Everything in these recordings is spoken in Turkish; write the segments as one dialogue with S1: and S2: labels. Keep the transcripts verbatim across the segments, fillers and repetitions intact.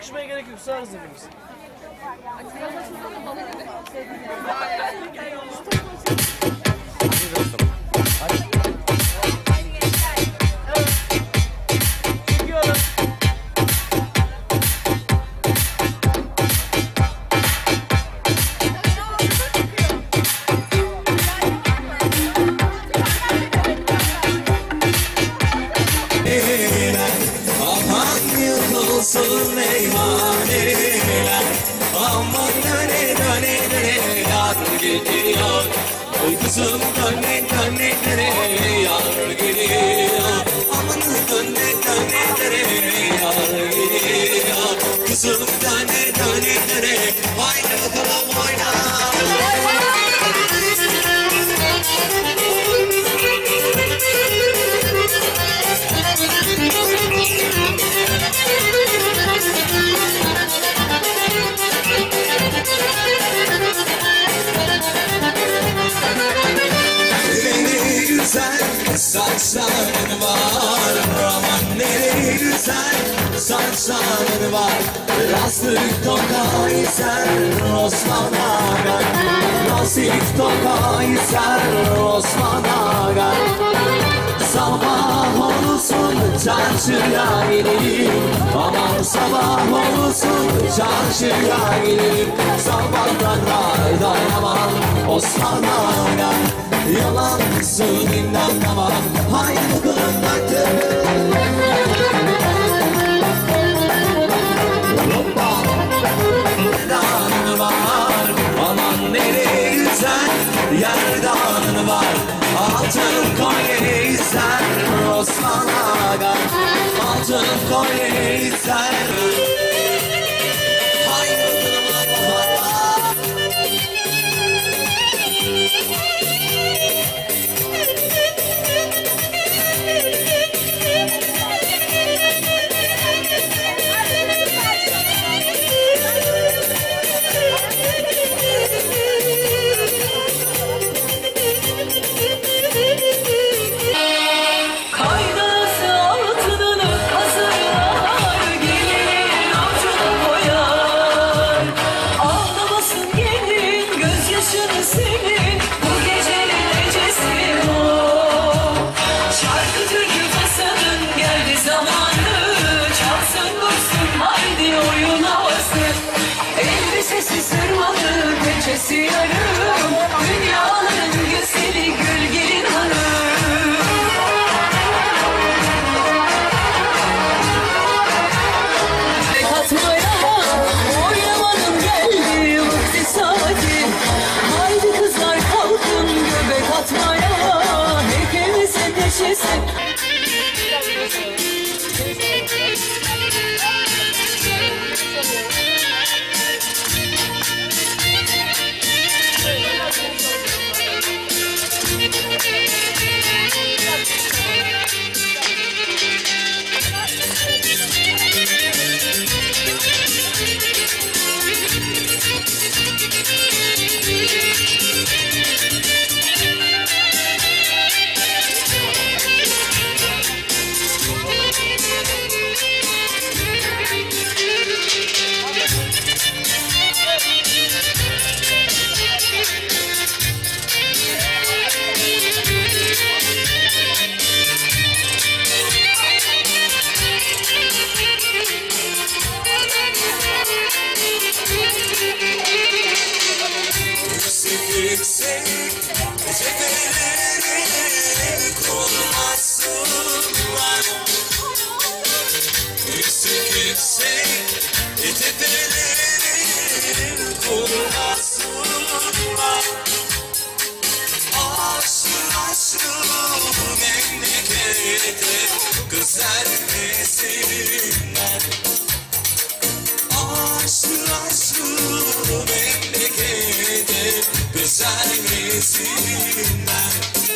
S1: sıkışmaya gerek yok. Sığarız hepimiz.
S2: Yıkılsın meyhaneler, aman döne döne döne yar geliyor. Oy kızım döne döne döne yar geliyor. Aman döne döne döne yar geliyor. Kızım döne döne döne, haydi bakalım oyna. Saçların var, aman nereye güzel saçların var. Lastik tokayı ser Osman Ağa, lastik tokayı ser Osman Ağa. Sabah olsun çarşıya gidelim, aman sabah olsun çarşıya gidelim. Sabahtan var dayanamam Osman Ağa, yalan söylediğinden tamam. Haydi bakalım baktım. Hoppa. Yerdanı var, aman nereye güzel yerdanı var. Altın kolye ister Osman Ağa, altın kolye ister. Haydi bakalım.
S3: Gecesi yarım, dünyanın güzeli gül gelin hanım. Bek atmaya oynamanın geldi vakti saati. Haydi kızlar kalkın göbek atmaya, hepimizin neşesi.
S2: Yüksek tepeleri kurmasınlar. Yüksek yüksek tepeleri kurmasınlar. Aşrı aşrı memlekete kız vermesinler. Aşrı aşrı memlekete güzel misinler?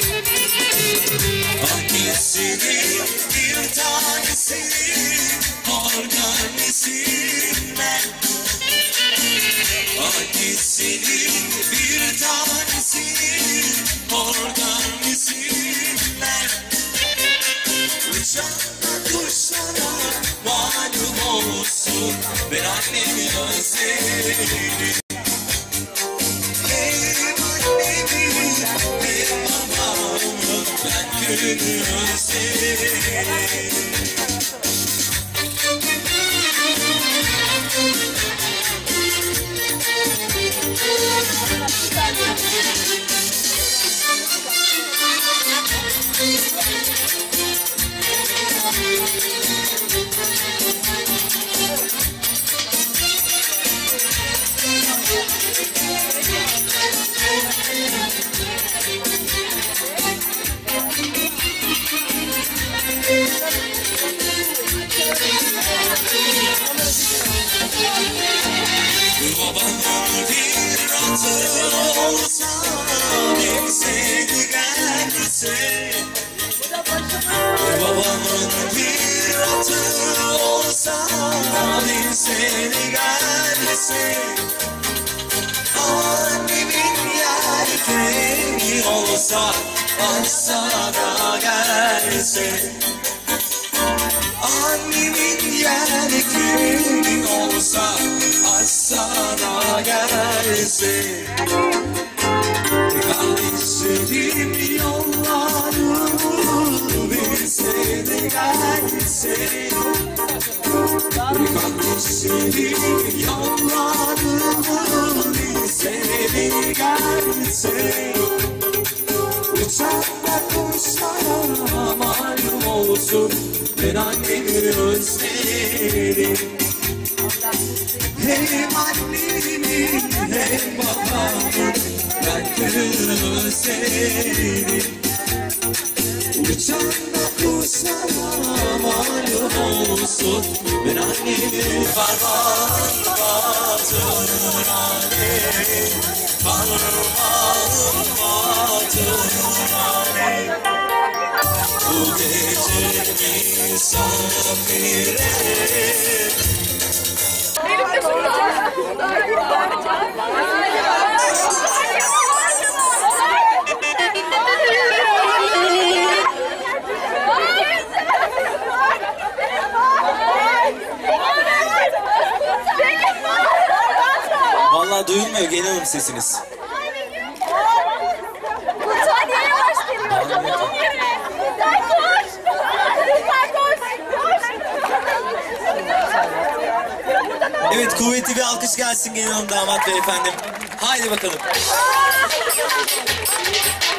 S2: Hangisinin bir tanesinin organisinler? Hangisinin bir tanesinin organisinler? Uçanla kuşlara malum olsun, ben Hem annemi hem babamı ben gönül özlerim. Babamın bir atı olsa bir seni gelse. Babamın bir atı olsa bir seni gelse. Annemin yelkeni olsa açsa da gelse. Annemin yelkeni olsa açsa da gelse. Kardeşlerim yollarımı bilse de gelse. Kardeşlerim yollarımı bilse de gelse. Uçaklar kuşlara malum olsun, ben annemi özlerim. Hem annemi hem babamı ben gönül özlerim. Uçaklar kuşlara malum olsun, ben annemi parmağım batır annem. Parmağım batır annem. Bu gece misafire. Vallahi duyulmuyor Gelin Hanım sesiniz.
S1: Kutay niye yavaş geliyor? Kutay koş! Kutay koş!
S2: Evet, kuvvetli bir alkış gelsin Gelin Hanım, damat beyefendim. Haydi bakalım.